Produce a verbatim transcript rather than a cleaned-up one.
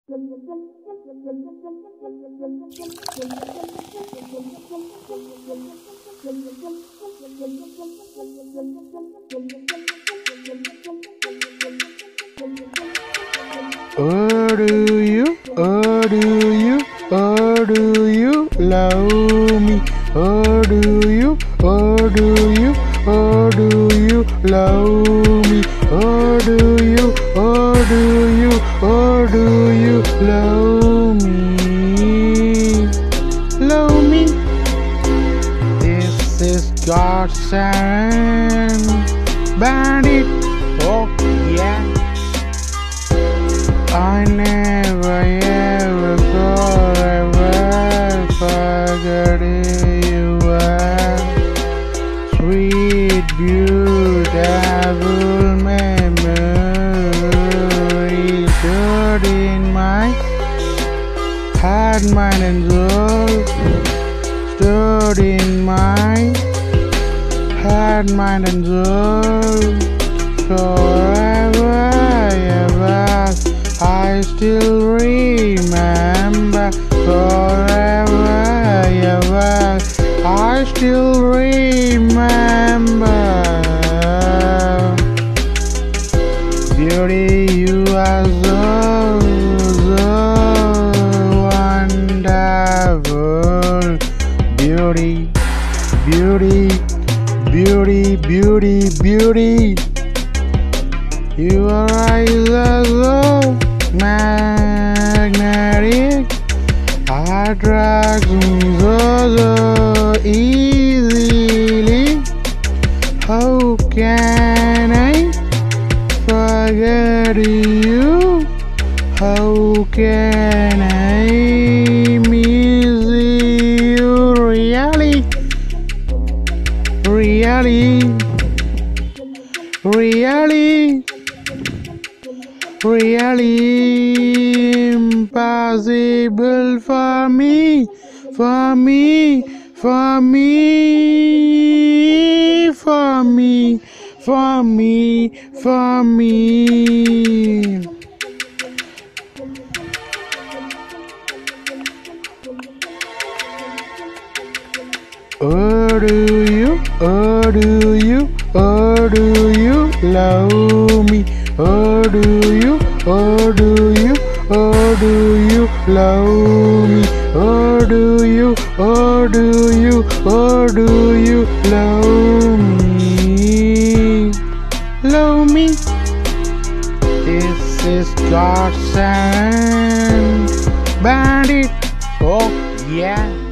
Oh, do you, oh, do you, oh, do you love me? Oh, do you, oh, do you, oh, do you love me? Oh, do you, oh, do you, oh, do you love me? Love me. This is Godson Bandit. Oh, yeah. I never ever forever forget you were sweet, beautiful memories stored in my heart, mind and soul. Stored in my heart, mind and soul. Forever, ever. I still remember. Forever, ever. I still remember. Beauty, you are so, so wonderful. Beauty, beauty, beauty, beauty, beauty. Your eyes are so magnetic, attracts me so, so easily. How can I forget you? How can I miss you? Really, really, really. Really impossible for me, for me, for me, for me, for me, for me. Oh, do you, oh, do you, oh, do you love me? Oh, do you, oh, do you, oh, do you love me? Oh, do you, oh, do you, oh, do you love me? Love me. This is Godson Bandit. Oh, yeah.